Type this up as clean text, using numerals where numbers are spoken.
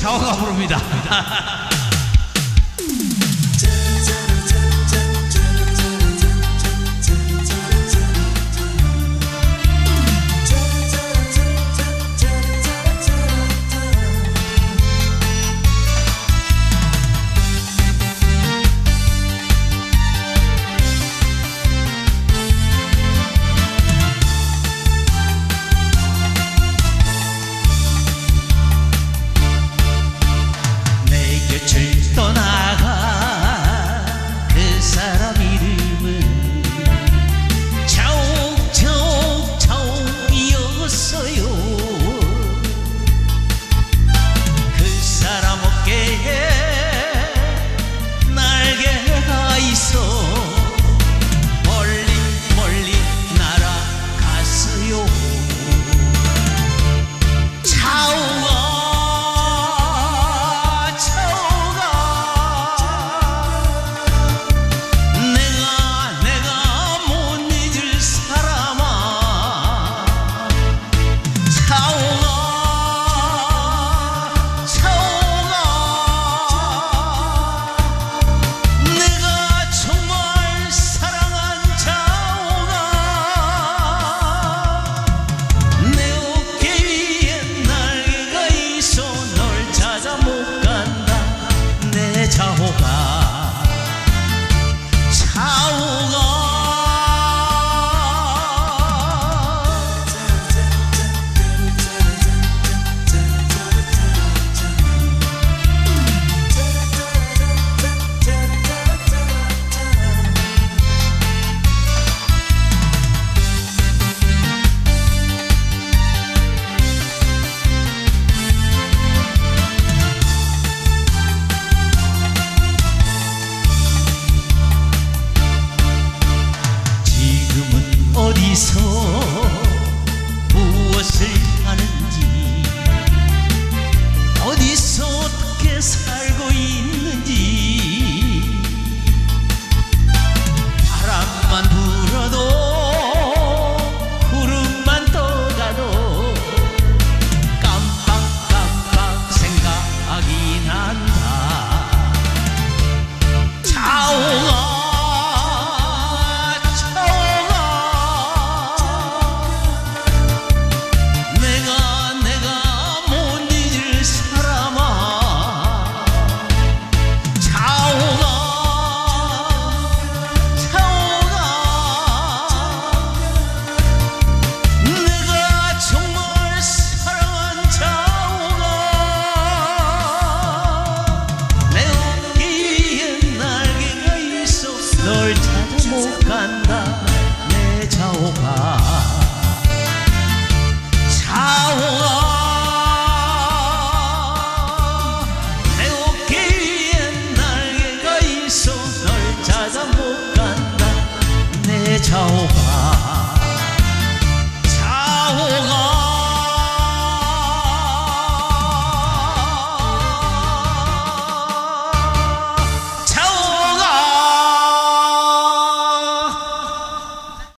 자오가 부릅니다. 떠나가 그 사람 이름은 자옥이었어요. 그 사람 어깨에 날개가 있어 멀리 멀리 날아갔어요. 어디서 무엇을 하는지 어디서 어떻게 살고 있는지 바람만 불어도 구름만 떠가도 깜빡깜빡 생각이 난다. 자오가 널 찾아 못 간다 내 자오가. 자오가 내 어깨에 날개가 있어 널 찾아 못 간다 내 자오가.